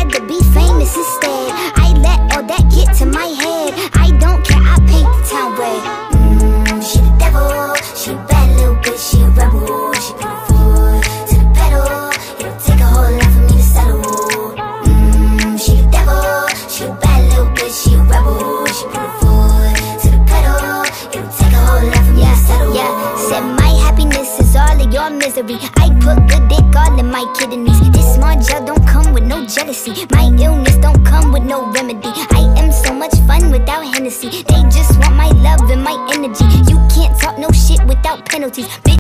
rather be famous instead. I let all that get to my head. I don't care, I paint the town red. She the devil, she a bad little bitch, she a rebel. She put her foot to the pedal, it'll take a whole lot for me to settle. She the devil, she a bad little bitch, she a rebel. She put her foot to the pedal, it'll take a whole lot for me to settle. Yeah, said my happiness is all of your misery. I put good dick all in my kidneys. This small gel don't come with no jealousy. My illness don't come with no remedy. I am so much fun without Hennessy. They just want my love and my energy. You can't talk no shit without penalties.